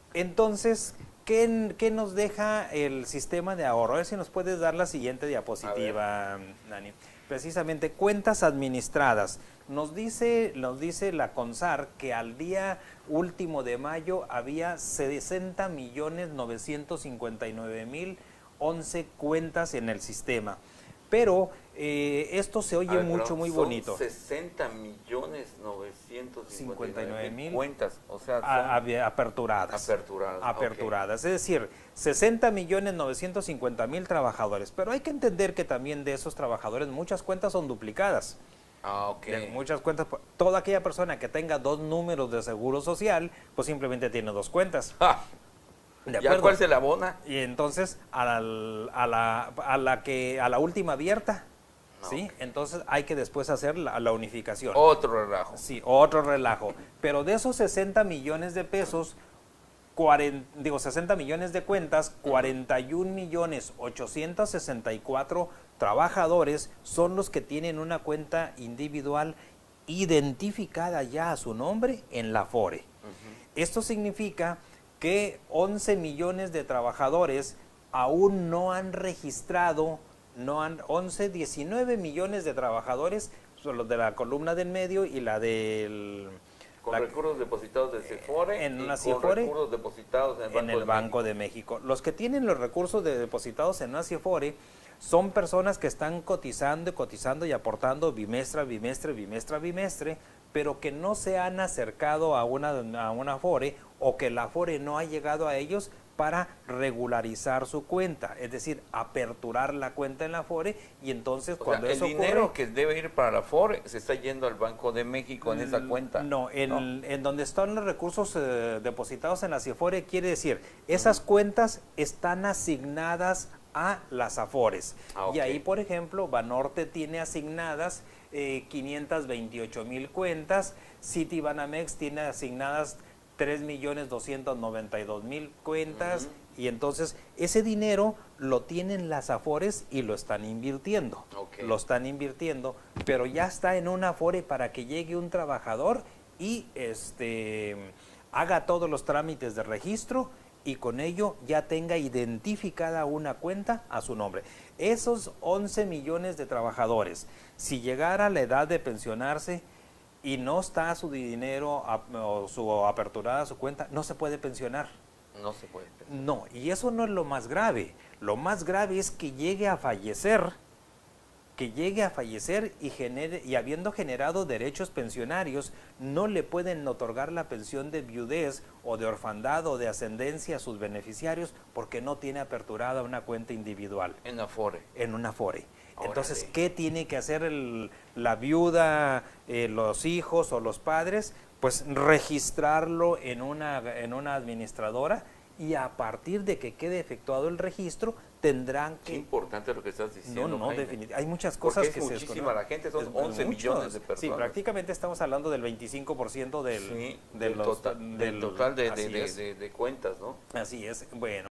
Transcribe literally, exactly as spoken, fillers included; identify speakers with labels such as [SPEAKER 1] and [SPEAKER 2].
[SPEAKER 1] Entonces, ¿qué, qué nos deja el sistema de ahorro? A ver si nos puedes dar la siguiente diapositiva, Dani. Precisamente, cuentas administradas. Nos dice, nos dice la CONSAR que al día último de mayo había sesenta millones novecientos cincuenta y nueve mil once cuentas en el sistema. Pero eh, esto se oye ver, mucho, muy
[SPEAKER 2] son
[SPEAKER 1] bonito.
[SPEAKER 2] sesenta millones novecientos cincuenta y nueve mil
[SPEAKER 1] cuentas,
[SPEAKER 2] o sea,
[SPEAKER 1] a, a, aperturadas.
[SPEAKER 2] Aperturadas.
[SPEAKER 1] Aperturadas. Okay. Es decir, sesenta millones novecientos cincuenta mil trabajadores. Pero hay que entender que también de esos trabajadores muchas cuentas son duplicadas.
[SPEAKER 2] Ah, ok.
[SPEAKER 1] De muchas cuentas. Toda aquella persona que tenga dos números de seguro social, pues simplemente tiene dos cuentas.
[SPEAKER 2] Ah. ¿Ya cuál se la abona?
[SPEAKER 1] Y entonces a la, a la, a la que a la última abierta, no, ¿sí? Okay. Entonces hay que después hacer la, la unificación.
[SPEAKER 2] Otro relajo.
[SPEAKER 1] Sí, otro relajo. Pero de esos sesenta millones de pesos, cuarenta, digo sesenta millones de cuentas, cuarenta y un millones ochocientos sesenta y cuatro trabajadores son los que tienen una cuenta individual identificada ya a su nombre en la Afore. Uh-huh. Esto significa que once millones de trabajadores aún no han registrado, no han, once, diecinueve millones de trabajadores, son los de la columna del medio y la del...
[SPEAKER 2] Con
[SPEAKER 1] la,
[SPEAKER 2] recursos depositados de CIFORE
[SPEAKER 1] en una
[SPEAKER 2] y
[SPEAKER 1] CIFORE,
[SPEAKER 2] con recursos depositados en el Banco,
[SPEAKER 1] en el
[SPEAKER 2] de,
[SPEAKER 1] Banco
[SPEAKER 2] México.
[SPEAKER 1] de México. Los que tienen los recursos de depositados en una CIFORE son personas que están cotizando y cotizando y aportando bimestre, bimestre, bimestre, bimestre, pero que no se han acercado a una, a una Afore o que la Afore no ha llegado a ellos para regularizar su cuenta, es decir, aperturar la cuenta en la Afore y entonces
[SPEAKER 2] o
[SPEAKER 1] cuando
[SPEAKER 2] sea,
[SPEAKER 1] eso
[SPEAKER 2] el dinero
[SPEAKER 1] ocurre,
[SPEAKER 2] que debe ir para la Afore se está yendo al Banco de México en esa cuenta.
[SPEAKER 1] No, en, ¿no? en donde están los recursos eh, depositados en la CIFORE quiere decir, esas uh-huh. cuentas están asignadas a las Afores. Ah, okay. Y ahí, por ejemplo, Banorte tiene asignadas eh, quinientas veintiocho mil cuentas, Citibanamex tiene asignadas tres millones doscientos noventa y dos mil cuentas, uh-huh. y entonces ese dinero lo tienen las Afores y lo están invirtiendo. Okay. Lo están invirtiendo, pero ya está en una Afore para que llegue un trabajador y este haga todos los trámites de registro y con ello ya tenga identificada una cuenta a su nombre. Esos once millones de trabajadores, si llegara la edad de pensionarse y no está su dinero o su aperturada su cuenta, no se puede pensionar.
[SPEAKER 2] No se puede pensionar.
[SPEAKER 1] No, y eso no es lo más grave. Lo más grave es que llegue a fallecer, que llegue a fallecer y, genere, y habiendo generado derechos pensionarios, no le pueden otorgar la pensión de viudez o de orfandad o de ascendencia a sus beneficiarios porque no tiene aperturada una cuenta individual.
[SPEAKER 2] En Afore.
[SPEAKER 1] En una Afore. Entonces, ¿qué tiene que hacer el, la viuda, eh, los hijos o los padres? Pues registrarlo en una, en una administradora y a partir de que quede efectuado el registro, tendrán que...
[SPEAKER 2] Qué importante lo que estás diciendo,
[SPEAKER 1] No, no, definitivamente. Hay muchas cosas
[SPEAKER 2] Porque
[SPEAKER 1] que
[SPEAKER 2] es
[SPEAKER 1] se
[SPEAKER 2] muchísima la gente, son
[SPEAKER 1] es,
[SPEAKER 2] once
[SPEAKER 1] muchos,
[SPEAKER 2] millones de personas.
[SPEAKER 1] Sí, prácticamente estamos hablando del veinticinco por ciento del,
[SPEAKER 2] sí,
[SPEAKER 1] de
[SPEAKER 2] del,
[SPEAKER 1] los,
[SPEAKER 2] total, del, del total de, de, de, de, de cuentas, ¿no?
[SPEAKER 1] Así es, bueno.